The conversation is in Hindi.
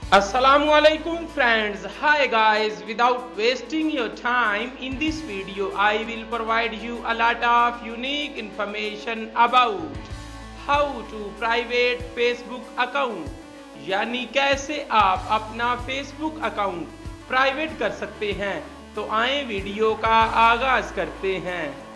Assalamualaikum friends. Hi guys, without wasting your time, in this video I will provide you a lot of unique information about how to private Facebook account, यानी कैसे आप अपना Facebook अकाउंट प्राइवेट कर सकते हैं। तो आए वीडियो का आगाज करते हैं।